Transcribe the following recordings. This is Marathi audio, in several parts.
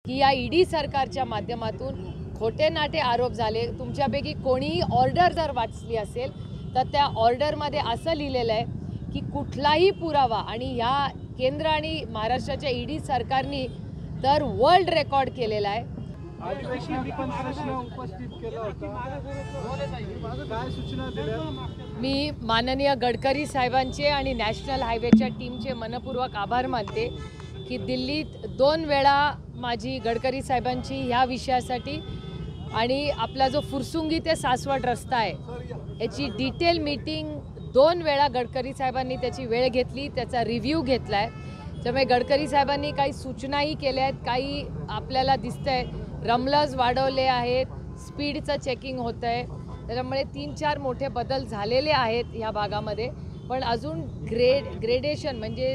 की या ईडी सरकारच्या माध्यमातून खोटे नाटे आरोप झाले। तुमच्यापैकी कोणीही ऑर्डर जर वाचली असेल तर त्या ऑर्डरमध्ये असं लिहिलेलं आहे की कुठलाही पुरावा, आणि ह्या केंद्र आणि महाराष्ट्राच्या ईडी सरकारने तर वर्ल्ड रेकॉर्ड केलेला आहे। मी माननीय गडकरी साहेबांचे आणि नॅशनल हायवेच्या टीमचे मनपूर्वक आभार मानते की दिल्लीत 2 वेळा माझी गडकरी साहेबांची ह्या विषयासाठी आणि आपला जो फुरसुंगी ते सासवड रस्ता आहे याची डिटेल मीटिंग 2 वेळा गडकरी साहेबांनी त्याची वेळ घेतली, त्याचा रिव्ह्यू घेतला आहे। त्यामुळे गडकरी साहेबांनी काही सूचनाही केल्या आहेत, काही आपल्याला दिसतंय रमलर्स वाढवले आहेत, स्पीडचं चेकिंग होतं आहे, त्याच्यामुळे 3-4 मोठे बदल झालेले आहेत ह्या भागामध्ये। पण अजून ग्रेडेशन म्हणजे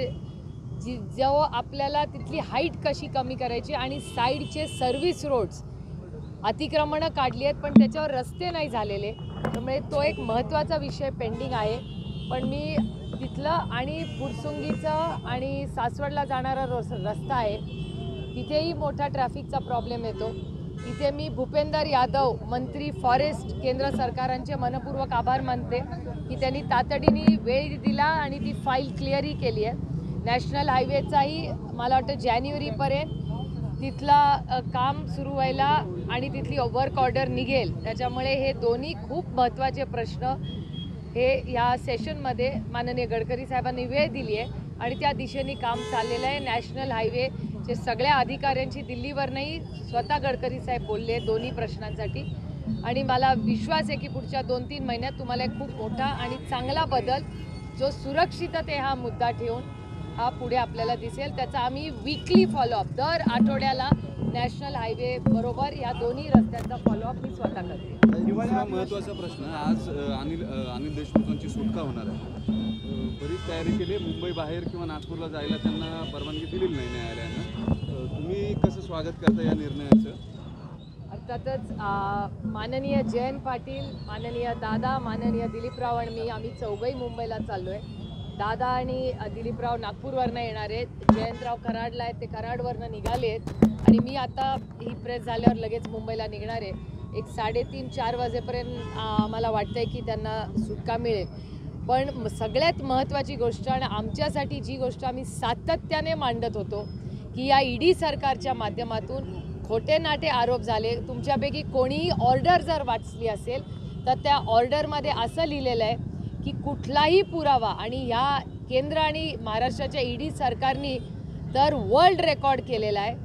जो आपल्याला तिथली हाईट कशी कमी करायची आणि साईडचे सर्व्हिस रोड्स अतिक्रमणं काढली आहेत पण त्याच्यावर रस्ते नाही झालेले, त्यामुळे तो एक महत्त्वाचा विषय पेंडिंग आहे। पण मी तिथलं आणि फुरसुंगीचं आणि सासवडला जाणारा रस्ता आहे तिथेही मोठा ट्रॅफिकचा प्रॉब्लेम येतो। तिथे मी भूपेंदर यादव मंत्री फॉरेस्ट केंद्र सरकारांचे मनपूर्वक आभार मानते की त्यांनी तातडीने वेळ दिला आणि ती फाईल क्लिअरही केली आहे। नॅशनल हायवेचाही मला वाटतं जानेवारीपर्यंत तिथला काम सुरू व्हायला आणि तिथली वर्क ऑर्डर निघेल, त्याच्यामुळे हे दोन्ही खूप महत्त्वाचे प्रश्न हे या सेशनमध्ये माननीय गडकरी साहेबांनी वेळ दिली आहे आणि त्या दिशेने काम चाललेलं आहे। नॅशनल हायवेचे सगळ्या अधिकाऱ्यांची दिल्लीवरनंही स्वतः गडकरी साहेब बोलले दोन्ही प्रश्नांसाठी, आणि मला विश्वास आहे की पुढच्या 2-3 महिन्यात तुम्हाला एक खूप मोठा आणि चांगला बदल जो सुरक्षितते हा मुद्दा ठेवून हा पुढे आपल्याला दिसेल। त्याचा आम्ही वीकली फॉलोअप दर आठवड्याला नॅशनल हायवे बरोबर या दोन्ही रस्त्यांचा फॉलोअप मी स्वतः करते। दुसरा महत्त्वाचा प्रश्न, आज अनिल देशमुखांची सुटका होणार आहे, बरीच तयारी केली, मुंबई बाहेर किंवा नागपूरला जायला त्यांना परवानगी दिलेली नाही न्यायालयानं, तुम्ही कसं स्वागत करता या निर्णयाचं? अर्थातच माननीय जयंत पाटील, माननीय दादा, माननीय दिलीपराव आणि मी आम्ही चौघही मुंबईला चाललो आहे। दादा आणि दिलीपराव नागपूरवरनं येणार आहेत, जयंतराव कराडला आहेत, ते कराडवरनं निघाले आहेत आणि मी आता ही प्रेस झाल्यावर लगेच मुंबईला निघणार आहे। एक 3:30-4 वाजेपर्यंत मला वाटतं आहे की त्यांना सुटका मिळेल। पण सगळ्यात महत्त्वाची गोष्ट आणि आमच्यासाठी जी गोष्ट आम्ही सातत्याने मांडत होतो की या ईडी सरकारच्या माध्यमातून खोटे नाटे आरोप झाले। तुमच्यापैकी कोणीही ऑर्डर जर वाचली असेल तर त्या ऑर्डरमध्ये असं लिहिलेलं आहे की कुठलाही पुरावा, आणि ह्या केंद्र आणि महाराष्ट्राच्या ईडी सरकारने तर वर्ल्ड रेकॉर्ड केलेला आहे